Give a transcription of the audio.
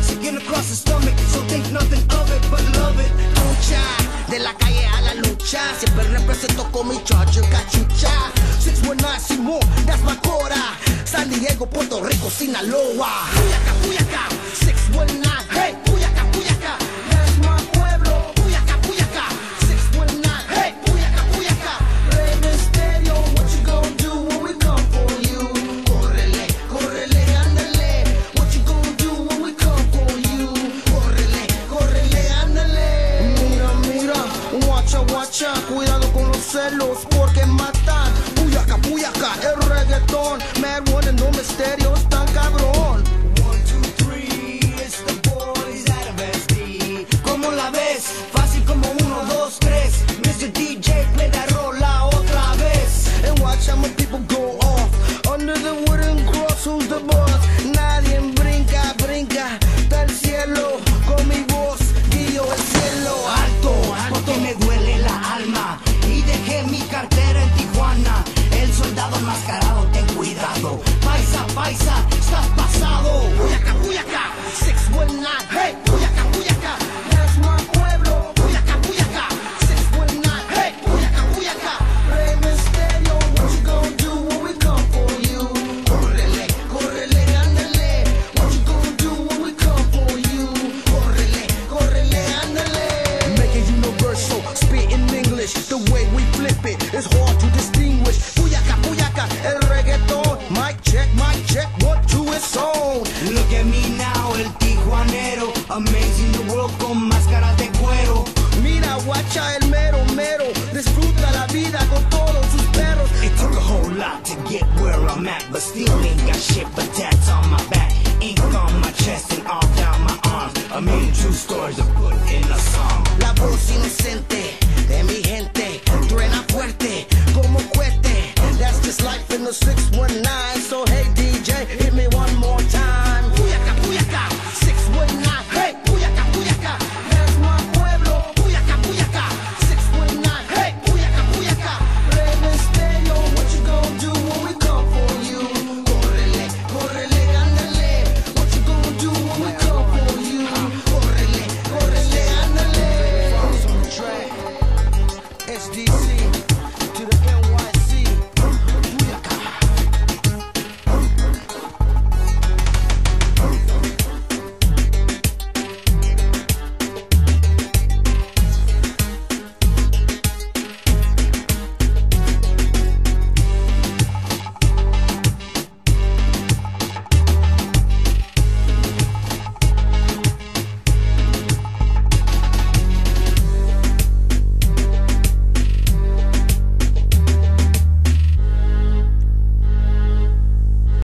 Skin across the stomach, so think nothing of it, but love it. Lucha, de la calle a la lucha, siempre represento con mi chacho cachucha. 619 Simón, that's my cora. San Diego, Puerto Rico, Sinaloa. Puyaca, Puyaca, 619, hey, Puyaca, Puyaca, that's my pueblo. Puyaca, Puyaca, 619, hey, Puyaca, Puyaca. Rey Mysterio, what you gonna do when we come for you? Córrele, córrele, ándale. What you gonna do when we come for you? Córrele, córrele, ándale. Mira, mira, guacha, guacha, cuidado con los celos porque matan. Puyaca, Puyaca, el reggaetón. Mad One and no misterios tan cabrón. 1, 2, 3, it's the boys out of SD. ¿Cómo la ves? Fácil como 1, 2, 3. Mr. DJ, play that rola otra vez. And watch how my people go off. Under the wooden cross, who's the boss? Nadie brinca, brinca del cielo. Con mi voz, guío el cielo. Alto, porque me duele la alma. Y dejé mi cartera en Tijuana. El soldado enmascarado, ten cuidado. Paisa, paisa, estás pasado. Puyaca, Puyaca, 619, hey, Puyaca, Puyaca, that's my pueblo. Puyaca, Puyaca, 619, hey, Puyaca, Puyaca. Rey Mysterio, what you gonna do when we come for you? Córrele, córrele, ándale. What you gonna do when we come for you? Córrele, córrele, ándale. Make it universal, spit in English. The way we flip it is hard to distinguish. Puyaca, Puyaca, el reggaetón. Mic check, 1, 2, it's on. Look at me now, el tijuanero. Amazing the world con máscaras de cuero. Mira, guacha, el mero mero. Disfruta la vida con todos sus perros. It took a whole lot to get where I'm at, but still ain't got shit but tats on my